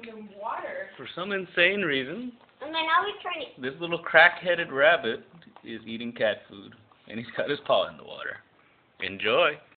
the water. For some insane reason, And then I'll be trying to... this little crack-headed rabbit is eating cat food, and he's got his paw in the water. Enjoy.